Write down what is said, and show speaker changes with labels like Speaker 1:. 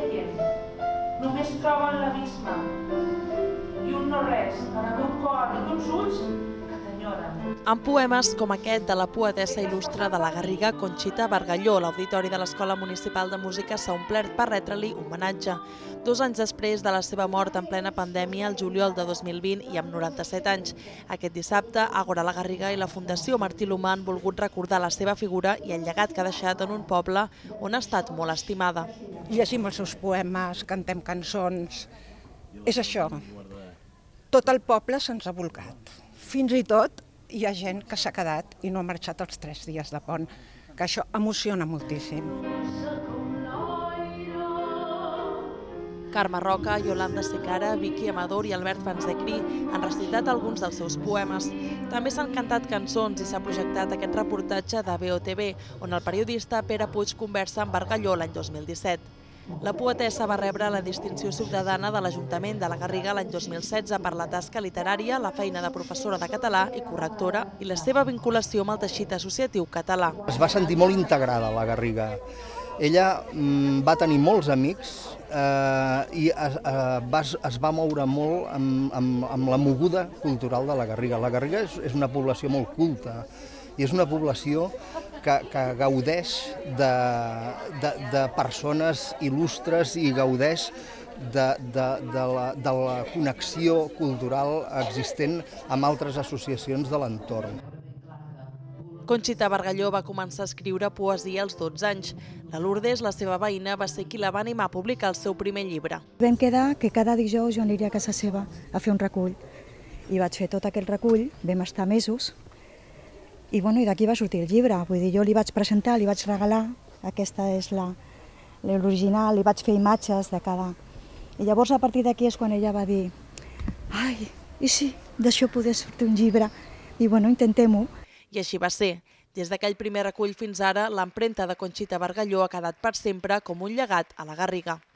Speaker 1: veien, només troben l'abisme i un no res en el meu cor i uns ulls que t'enyoren.
Speaker 2: Amb poemes com aquest de la poetessa il·lustre de la Garriga, Conxita Bargalló, l'Auditori de l'Escola Municipal de Música s'ha omplert per retre-li homenatge. 2 anys després de la seva mort en plena pandèmia, el juliol de 2020 i amb 97 anys. Aquest dissabte, Àgora la Garriga i la Fundació Martí l'Humà han volgut recordar la seva figura i el llegat que ha deixat en un poble on ha estat molt estimada.
Speaker 3: Llegim els seus poemes, cantem cançons. És això. Tot el poble se'ns ha volcat. Fins i tot hi ha gent que s'ha quedat i no ha marxat els 3 dies de pont, que això emociona moltíssim.
Speaker 2: Carme Roca, Yolanda Secara, Vicky Amador i Albert Fanzecri han recitat alguns dels seus poemes. També s'han cantat cançons i s'ha projectat aquest reportatge de BOTV, on el periodista Pere Puig conversa amb Bargalló l'any 2017. La poetessa va rebre la distinció ciutadana de l'Ajuntament de la Garriga l'any 2016 per la tasca literària, la feina de professora de català i correctora i la seva vinculació amb el teixit associatiu català.
Speaker 4: Es va sentir molt integrada a la Garriga. Ella va tenir molts amics i es va moure molt amb la moguda cultural de la Garriga. La Garriga és una població molt culta i és una població que gaudeix de persones il·lustres i gaudeix de la connexió cultural existent amb altres associacions de l'entorn.
Speaker 2: Conxita Bargalló va començar a escriure poesia als 12 anys. La Lourdes, la seva veïna, va ser qui la va animar a publicar el seu primer llibre.
Speaker 5: Vam quedar que cada dijous jo aniria a casa seva a fer un recull. I vaig fer tot aquell recull, vam estar mesos, i d'aquí va sortir el llibre. Vull dir, jo li vaig presentar, li vaig regalar, aquesta és l'original, li vaig fer imatges de cada... I llavors a partir d'aquí és quan ella va dir ai, i sí, d'això poder sortir un llibre. I intentem-ho.
Speaker 2: I així va ser. Des d'aquell primer recull fins ara, l'empremta de Conxita Bargalló ha quedat per sempre com un llegat a la Garriga.